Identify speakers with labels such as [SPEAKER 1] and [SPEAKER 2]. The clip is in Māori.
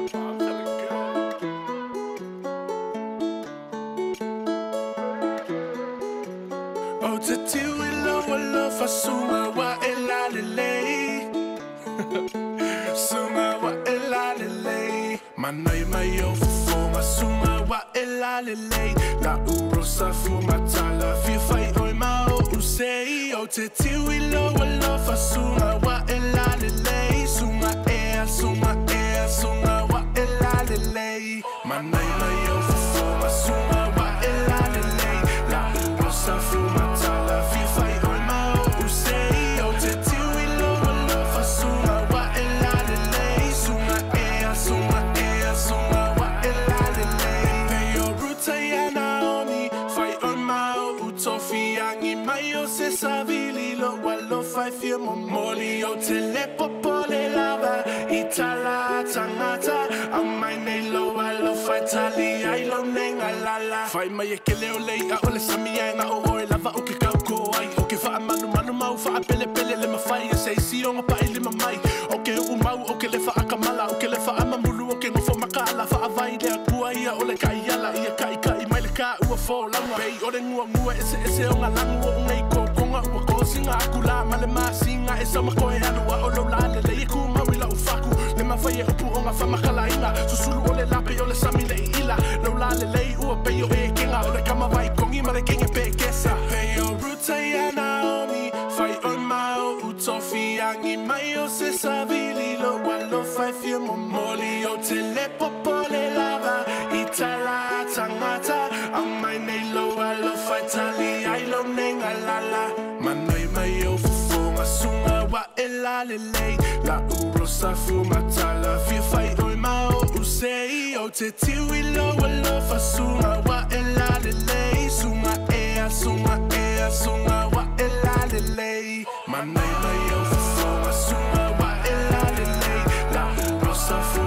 [SPEAKER 1] Oh, te tiu I lo fa sunga wa lalelei. Sunga wa lalelei. Manai mai o fufonga sunga wa lalelei. La urosa fumatala fi fai oi mau usei. Oh, te tiu I lo fa sunga wa lalelei. Sunga wa lalelei. Manai mai o fufonga sunga wa lalelei. La urosa fumatala fi fai oi mau usei. Oh, te tiu I lo fa sunga wa lalelei. Sunga wa lalelei. Peo ruta ya Naomi fai oi mau utofi angi mai o se savili lo walo fai fia momoli. O te le popole lava itala tangata amai nei lo walo fai tali ai lo nenga lala. Fai mai e ke leo lei a ole samia nga o oe lava o ke kauko ai. O ke faa manu mau faa pele le mawhai e sei si o ngapa I lima mai. O ke mau o ke le faa kamala o ke le faa mamulu o ke ngofo makala faa vai lea kua ia ole kai ala ia kai mai le ka ua fo langa. Pei ore ngua ese o ngalangu o ngai konga ua kosinga akula ma le masinga e sama koe anu a olo lalelei e ku maui la ufaku. Le mawhai e upu o ngā whamakala inga susulu o le lape o le sami le ila. Lau lalelei ua pei o e kenga o le kamawai kongi ma le kenge pe kesa. Pei o ruta ia Naomi fai o mau utofi angi mai o se savili lo walo fai fia momoli. O te le popole lava itala tangata amai nei lo walo fai tali ai lo nenga lala. Manai mai o fufonga sunga wa lalelei. La urosa fumatala fi fai oi mau usei. O te tiu I lo fa sunga wa lalelei. Sunga wa lalelei. Manai mai o fufonga sunga wa lalelei. La urosa